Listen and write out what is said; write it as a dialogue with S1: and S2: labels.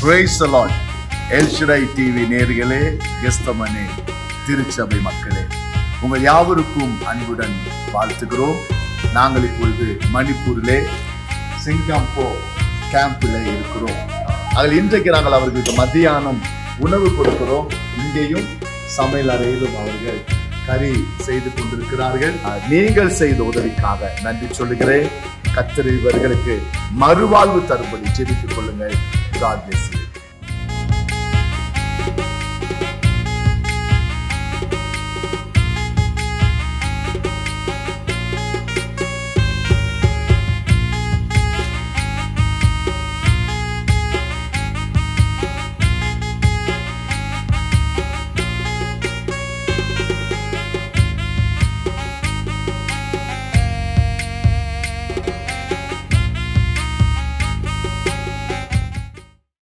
S1: Praise the Lord. El Shaddai TV நேயர்களே, கிறிஸ்தவனே, திருச்சபை மக்களே, உங்கள் யாவருக்கும் அன்புடன் வாழ்த்துகிறோம். நாங்கள் இப்பொழுது மணிப்பூரிலே சிங்கம்போ கேம்பில் இருக்கிறோம். அதில் இன்றைக்கு நாங்கள் அவர்களுக்கு மத்தியானம் உணவு கொடுக்கிறோம். இங்கேயும் சமையல் அறையிலும் அவர்கள் கறி செய்து கொண்டிருக்கிறார்கள். நீங்கள் செய்த உதவிக்காக நன்றி சொல்லுகிறேன். கர்த்தர் இவர்களுக்கு மறுவாழ்வு தரும்படி ஜெபித்துக் கொள்ளுங்கள். God bless you.